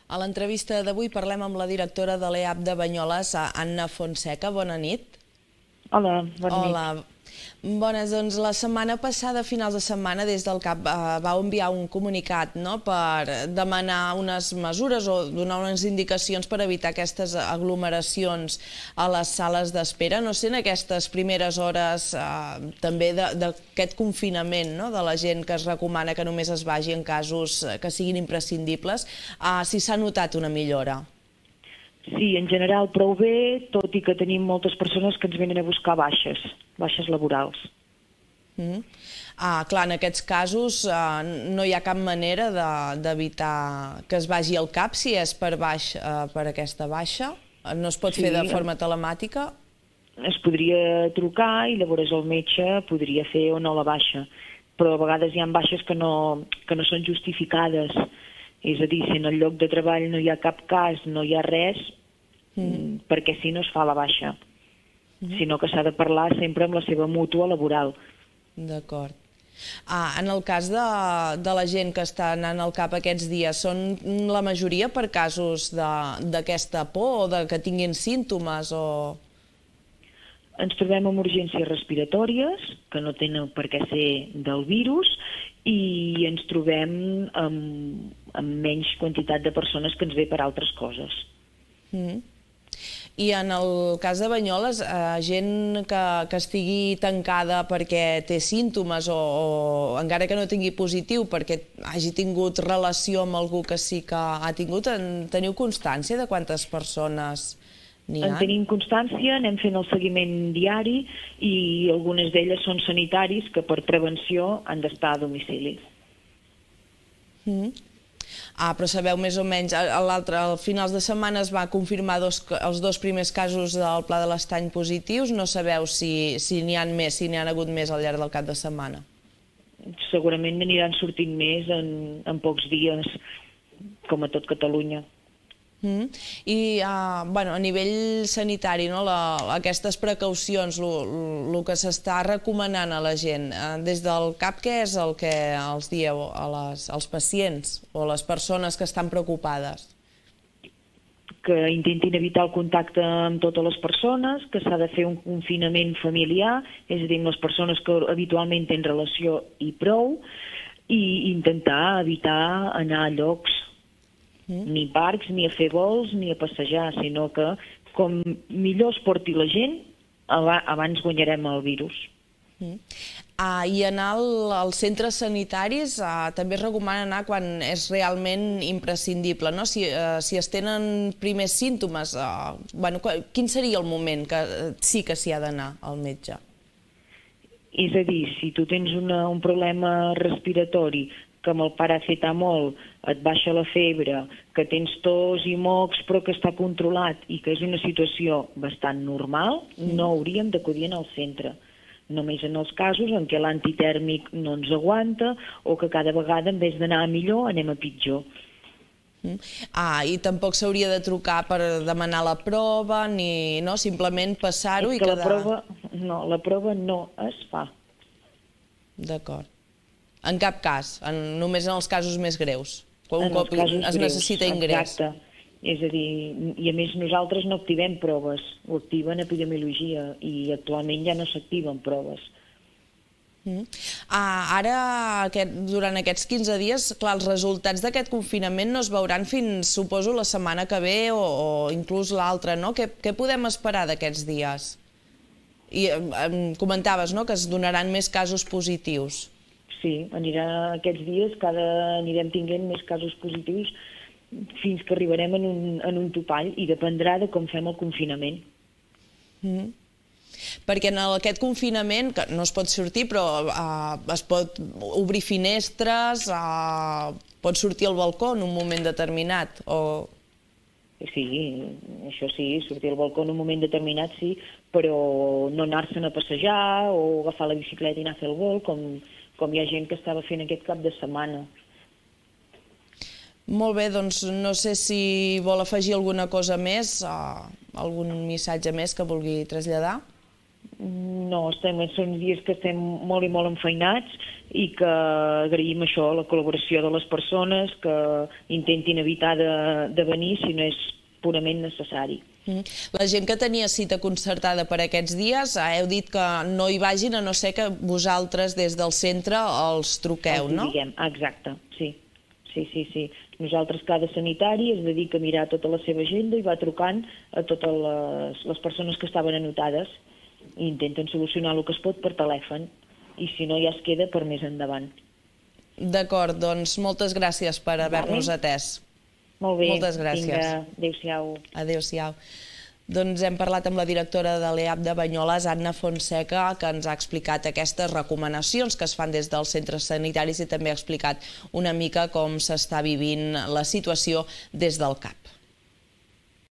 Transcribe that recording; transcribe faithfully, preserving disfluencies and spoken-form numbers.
A l'entrevista d'avui parlem amb la directora de l'E A P de Banyoles, Anna Fonseca. Bona nit. Hola, bona nit. Hola. Bones, doncs la setmana passada, a finals de setmana, des del C A P eh, vau enviar un comunicat no, per demanar unes mesures o donar unes indicacions per evitar aquestes aglomeracions a les sales d'espera. No sé, en aquestes primeres hores eh, també d'aquest confinament, no, de la gent que es recomana que només es vagi en casos que siguin imprescindibles, eh, si s'ha notat una millora. Sí, en general prou bé, tot i que tenim moltes persones que ens venen a buscar baixes, baixes laborals. Mm. Ah, clar, en aquests casos eh, no hi ha cap manera d'evitar que es vagi al C A P si és per baix eh, per aquesta baixa? No es pot Sí, fer de forma telemàtica? Es podria trucar i llavors el metge podria fer o no la baixa, però a vegades hi ha baixes que no, que no són justificades. És a dir, si en el lloc de treball no hi ha cap cas, no hi ha res, mm. perquè si no es fa la baixa, mm. sinó que s'ha de parlar sempre amb la seva mútua laboral. D'acord. Ah, en el cas de, de la gent que està anant al C A P aquests dies, són la majoria per casos d'aquesta por o de que tinguin símptomes? O... Ens trobem amb urgències respiratòries, que no tenen per què ser del virus, i ens trobem amb, amb menys quantitat de persones que ens ve per altres coses. Mm. I en el cas de Banyoles, eh, gent que, que estigui tancada perquè té símptomes o, o encara que no tingui positiu perquè hagi tingut relació amb algú que sí que ha tingut, en teniu constància de quantes persones n'hi ha? En tenim constància, anem fent el seguiment diari i algunes d'elles són sanitaris que per prevenció han d'estar a domicili. Mm. Ah, però sabeu més o menys, a l'altre, al finals de setmana es va confirmar dos, els dos primers casos del Pla de l'Estany positius, no sabeu si si n'hi ha més, si n'hi ha hagut més al llarg del cap de setmana? Segurament n'aniran sortint més en, en pocs dies, com a tot Catalunya. Mm. I uh, bueno, a nivell sanitari, no, la, aquestes precaucions, el que s'està recomanant a la gent, uh, des del C A P què és el que els dieu a les, als pacients o a les persones que estan preocupades? Que intentin evitar el contacte amb totes les persones, que s'ha de fer un confinament familiar, és a dir, amb les persones que habitualment tenen relació i prou, i intentar evitar anar a llocs ni parcs, ni a fer vols, ni a passejar, sinó que com millor es porti la gent, abans guanyarem el virus. Mm. Ah, I anar al, als centres sanitaris ah, també es recomana anar quan és realment imprescindible, no? Si, eh, si es tenen primers símptomes, eh, bueno, quin seria el moment que eh, sí que s'hi ha d'anar al metge? És a dir, si tu tens una, un problema respiratori, que amb el paracetamol et baixa la febre, que tens tos i mocs però que està controlat i que és una situació bastant normal, no hauríem d'acudir al centre. Només en els casos en què l'antitèrmic no ens aguanta o que cada vegada en vez d'anar a millor anem a pitjor. Ah, i tampoc s'hauria de trucar per demanar la prova, ni no, simplement passar-ho i quedar... La prova, no, la prova no es fa. D'acord. En cap cas, en, només en els casos més greus, quan un cop es necessita ingrés. Exacte. És a dir, i a més nosaltres no activem proves, ho activen epidemiologia i actualment ja no s'activen proves. Mm. Ah, ara, aquest, durant aquests quinze dies, clar, els resultats d'aquest confinament no es veuran fins, suposo, la setmana que ve o, o inclús l'altra, no? Què, què podem esperar d'aquests dies? I em comentaves, no?, que es donaran més casos positius. Sí, anirà aquests dies, cada anirem tinguent més casos positius fins que arribarem en un, en un topall i dependrà de com fem el confinament. Mm. Perquè en aquest confinament, que no es pot sortir, però uh, es pot obrir finestres, uh, pot sortir al balcó en un moment determinat, o... Sí, això sí, sortir al balcó en un moment determinat sí, però no anar-se'n a passejar o agafar la bicicleta i anar a fer el vol, com... com hi ha gent que estava fent aquest cap de setmana. Molt bé, doncs no sé si vol afegir alguna cosa més, algun missatge més que vulgui traslladar. No, estem, són dies que estem molt i molt enfeinats i que agraïm això, la col·laboració de les persones, que intentin evitar de, de venir si no és purament necessari. La gent que tenia cita concertada per aquests dies, heu dit que no hi vagin a no ser que vosaltres des del centre els truqueu, no? Diguem, exacte, sí. Sí, sí, sí. Nosaltres, cada sanitari es dedica a mirar tota la seva agenda i va trucant a totes les, les persones que estaven anotades i intenten solucionar el que es pot per telèfon i si no ja es queda per més endavant. D'acord, doncs moltes gràcies per haver-nos atès. Molt bé. Moltes gràcies. Vinga, adéu-siau. Adéu-siau. Doncs hem parlat amb la directora de l'E A P de Banyoles, Anna Fonseca, que ens ha explicat aquestes recomanacions que es fan des dels centres sanitaris i també ha explicat una mica com s'està vivint la situació des del CAP.